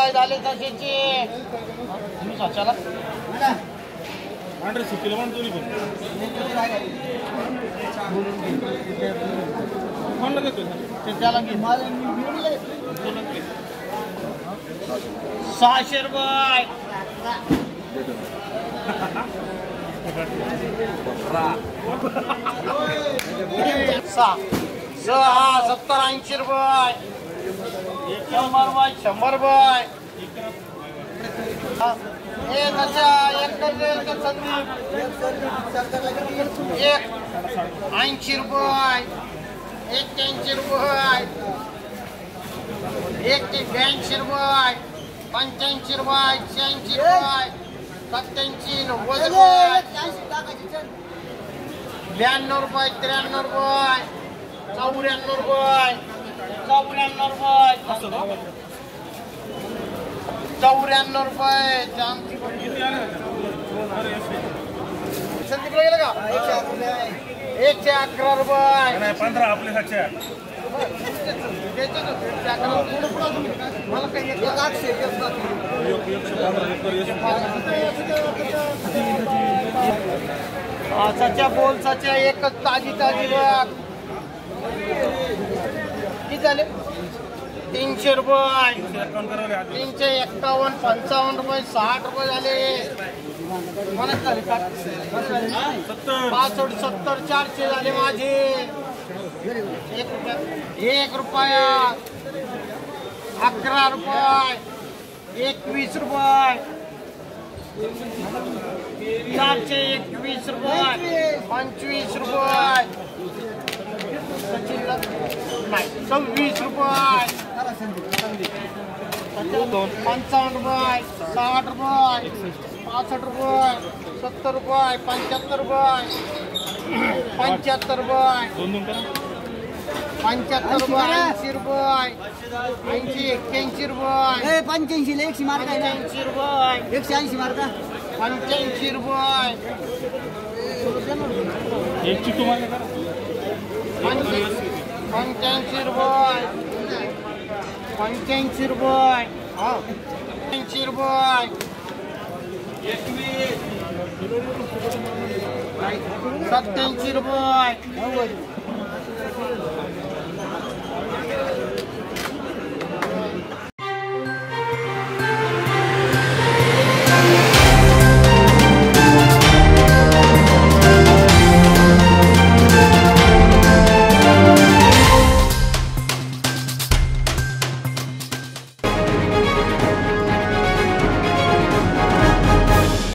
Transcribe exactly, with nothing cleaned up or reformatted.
रुपये झाले तसेचे चला सहाशे रुपये सहा सत्तर ऐंशी रुपये शंभर रुपये शंभर रुपये एक एक ऐंशी रुपये एक्क्याऐंशी रुपये एक ते ब्याऐंशी रुपये पंच्याऐंशी रुपये शहाऐंशी रुपये सत्याऐंशी नव्वद रुपये ब्याण्णव रुपये त्र्याण्णव रुपये चौऱ्याण्णव रुपये चौऱ्याण्णव रुपये चौऱ्याण्णव रुपये संदीपला गेलं का एकशे अकरा रुपये पंधरा आपले सातशे मला काही सच्या बोल सच्या एकच ताजी ताजी बघ किती झाले तीनशे रुपये तीनशे एक्कावन्न पंचावन्न रुपये साठ रुपये झाले पासष्ट सत्तर चारशे झाले माझे एक रुपया एक रुपया अकरा रुपये एकवीस रुपये चारशे एकवीस रुपये पंचवीस रुपये सव्वीस रुपये पंचावन्न रुपये साठ रुपये पासष्ट रुपये सत्तर रुपये पंच्याहत्तर रुपये पंच्याहत्तर रुपये पंच्याहत्तर रुपये ऐंशी रुपये ऐंशी एक्क्याऐंशी रुपये पंच्याऐंशी एकशे मार्क ऐंशी रुपये एकशे ऐंशी मार्क पंच्याऐंशी रुपये एकशे तुम्हाला पंच्याऐंशी रुपये पंच्याऐंशी रुपये ऐंशी रुपये सत्याऐंशी रुपये